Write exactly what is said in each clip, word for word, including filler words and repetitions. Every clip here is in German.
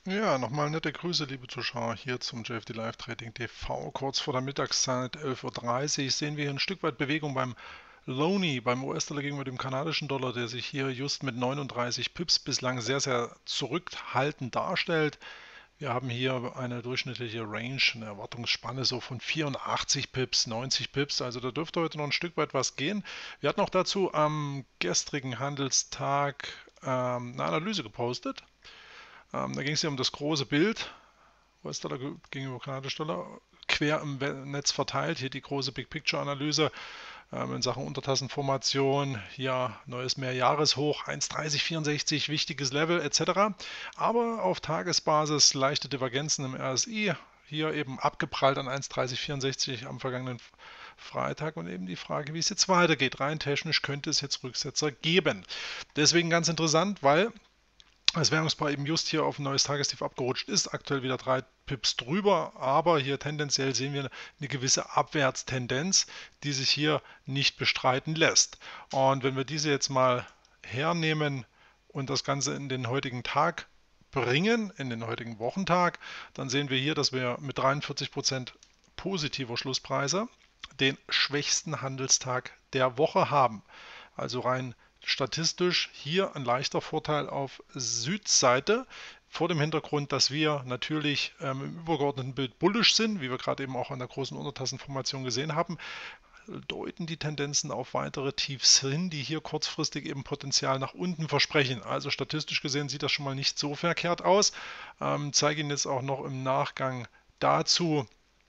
Ja, nochmal nette Grüße, liebe Zuschauer, hier zum J F D Live Trading T V. Kurz vor der Mittagszeit, elf Uhr dreißig, sehen wir hier ein Stück weit Bewegung beim Loni, beim U S-Dollar gegenüber dem kanadischen Dollar, der sich hier just mit neununddreißig Pips bislang sehr, sehr zurückhaltend darstellt. Wir haben hier eine durchschnittliche Range, eine Erwartungsspanne so von vierundachtzig Pips, neunzig Pips, also da dürfte heute noch ein Stück weit was gehen. Wir hatten auch dazu am gestrigen Handelstag ähm, eine Analyse gepostet. Ähm, da ging es ja um das große Bild, U S-Dollar gegenüber kanadischen Dollar, quer im Netz verteilt. Hier die große Big Picture Analyse ähm, in Sachen Untertassenformation, hier neues Mehrjahreshoch, eins Komma dreißig vierundsechzig, wichtiges Level et cetera. Aber auf Tagesbasis leichte Divergenzen im R S I, hier eben abgeprallt an eins Komma dreißig vierundsechzig am vergangenen Freitag und eben die Frage, wie es jetzt weitergeht. Rein technisch könnte es jetzt Rücksetzer geben. Deswegen ganz interessant, weil das Währungspaar eben just hier auf ein neues Tagestief abgerutscht ist, aktuell wieder drei Pips drüber, aber hier tendenziell sehen wir eine gewisse Abwärtstendenz, die sich hier nicht bestreiten lässt. Und wenn wir diese jetzt mal hernehmen und das Ganze in den heutigen Tag bringen, in den heutigen Wochentag, dann sehen wir hier, dass wir mit dreiundvierzig Prozent positiver Schlusspreise den schwächsten Handelstag der Woche haben. Also rein statistisch hier ein leichter Vorteil auf Südseite, vor dem Hintergrund, dass wir natürlich ähm, im übergeordneten Bild bullisch sind, wie wir gerade eben auch an der großen Untertassenformation gesehen haben, deuten die Tendenzen auf weitere Tiefs hin, die hier kurzfristig eben Potenzial nach unten versprechen. Also statistisch gesehen sieht das schon mal nicht so verkehrt aus. Ähm, zeige Ihnen jetzt auch noch im Nachgang dazu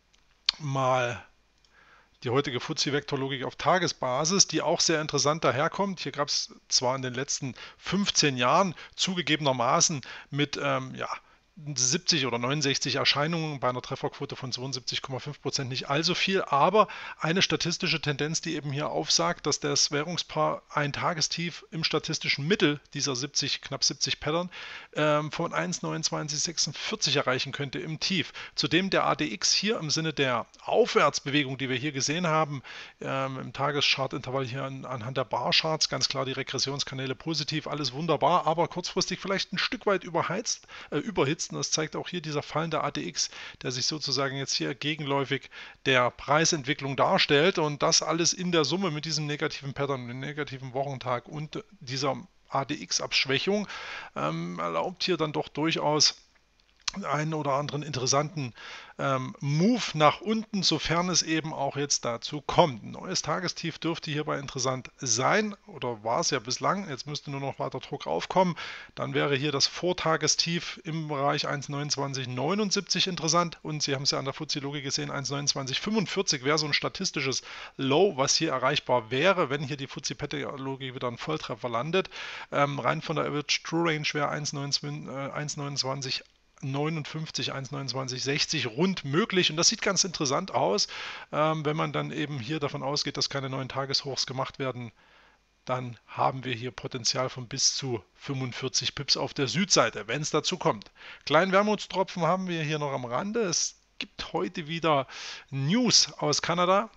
mal die heutige F T S E-Vektorlogik auf Tagesbasis, die auch sehr interessant daherkommt. Hier gab es zwar in den letzten fünfzehn Jahren zugegebenermaßen mit ähm, ja, siebzig oder neunundsechzig Erscheinungen bei einer Trefferquote von zweiundsiebzig Komma fünf Prozent nicht allzu viel, aber eine statistische Tendenz, die eben hier aufsagt, dass das Währungspaar ein Tagestief im statistischen Mittel dieser siebzig, knapp siebzig Pattern ähm, von eins Komma neunundzwanzig sechsundvierzig erreichen könnte im Tief. Zudem der A D X hier im Sinne der Aufwärtsbewegung, die wir hier gesehen haben, ähm, im Tageschartintervall hier an, anhand der Barcharts, ganz klar die Regressionskanäle positiv, alles wunderbar, aber kurzfristig vielleicht ein Stück weit überheizt, äh, überhitzt. Und das zeigt auch hier dieser fallende A D X, der sich sozusagen jetzt hier gegenläufig der Preisentwicklung darstellt. Und das alles in der Summe mit diesem negativen Pattern, dem negativen Wochentag und dieser A D X-Abschwächung ähm, erlaubt hier dann doch durchaus einen oder anderen interessanten ähm, Move nach unten, sofern es eben auch jetzt dazu kommt. Ein neues Tagestief dürfte hierbei interessant sein oder war es ja bislang. Jetzt müsste nur noch weiter Druck aufkommen. Dann wäre hier das Vortagestief im Bereich eins Komma neunundzwanzig neunundsiebzig interessant und Sie haben es ja an der F T S E-Logik gesehen, eins Komma neunundzwanzig fünfundvierzig wäre so ein statistisches Low, was hier erreichbar wäre, wenn hier die F T S E-Logik wieder einen Volltreffer landet. Ähm, rein von der Average True Range wäre eins Komma neunundzwanzig neunundfünfzig, eins Komma neunundzwanzig sechzig rund möglich und das sieht ganz interessant aus, ähm, wenn man dann eben hier davon ausgeht, dass keine neuen Tageshochs gemacht werden, dann haben wir hier Potenzial von bis zu fünfundvierzig Pips auf der Südseite, wenn es dazu kommt. Kleinen Wermutstropfen haben wir hier noch am Rande. Es gibt heute wieder News aus Kanada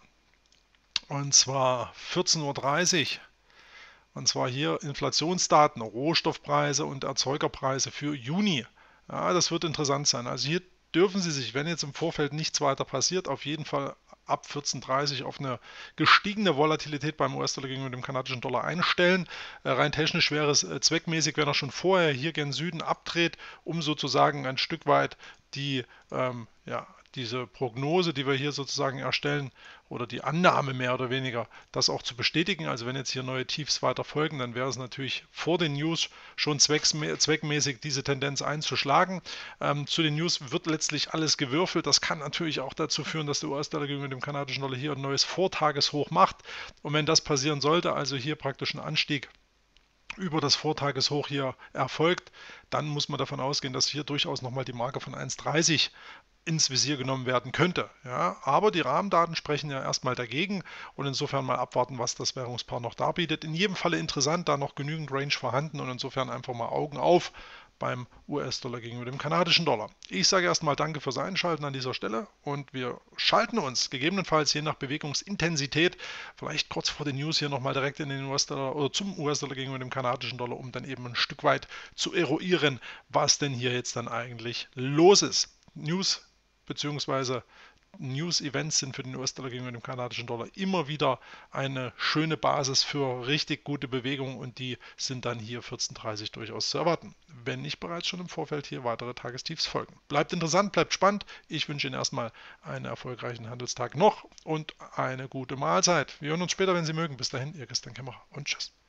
und zwar vierzehn Uhr dreißig. Und zwar hier Inflationsdaten, Rohstoffpreise und Erzeugerpreise für Juni. Ja, das wird interessant sein. Also hier dürfen Sie sich, wenn jetzt im Vorfeld nichts weiter passiert, auf jeden Fall ab vierzehn Uhr dreißig auf eine gestiegene Volatilität beim U S-Dollar gegenüber dem kanadischen Dollar einstellen. Äh, rein technisch wäre es äh, zweckmäßig, wenn er schon vorher hier gen Süden abdreht, um sozusagen ein Stück weit die ähm, ja, diese Prognose, die wir hier sozusagen erstellen, oder die Annahme mehr oder weniger, das auch zu bestätigen. Also wenn jetzt hier neue Tiefs weiter folgen, dann wäre es natürlich vor den News schon zweckmäßig, diese Tendenz einzuschlagen. Ähm, zu den News wird letztlich alles gewürfelt. Das kann natürlich auch dazu führen, dass der U S-Dollar gegenüber dem kanadischen Dollar hier ein neues Vortageshoch macht. Und wenn das passieren sollte, also hier praktisch ein Anstieg über das Vortageshoch hier erfolgt, dann muss man davon ausgehen, dass hier durchaus nochmal die Marke von eins Komma dreißig ins Visier genommen werden könnte. Ja, aber die Rahmendaten sprechen ja erstmal dagegen und insofern mal abwarten, was das Währungspaar noch darbietet. In jedem Falle interessant, da noch genügend Range vorhanden und insofern einfach mal Augen auf beim U S-Dollar gegenüber dem kanadischen Dollar. Ich sage erstmal danke fürs Einschalten an dieser Stelle und wir schalten uns gegebenenfalls je nach Bewegungsintensität vielleicht kurz vor den News hier nochmal direkt in den U S-Dollar oder zum U S-Dollar gegenüber dem kanadischen Dollar, um dann eben ein Stück weit zu eruieren, was denn hier jetzt dann eigentlich los ist. News bzw. News-Events sind für den U S-Dollar gegenüber dem kanadischen Dollar immer wieder eine schöne Basis für richtig gute Bewegung und die sind dann hier vierzehn Uhr dreißig durchaus zu erwarten, wenn nicht bereits schon im Vorfeld hier weitere Tagestiefs folgen. Bleibt interessant, bleibt spannend. Ich wünsche Ihnen erstmal einen erfolgreichen Handelstag noch und eine gute Mahlzeit. Wir hören uns später, wenn Sie mögen. Bis dahin, Ihr Christian Kämmerer und tschüss.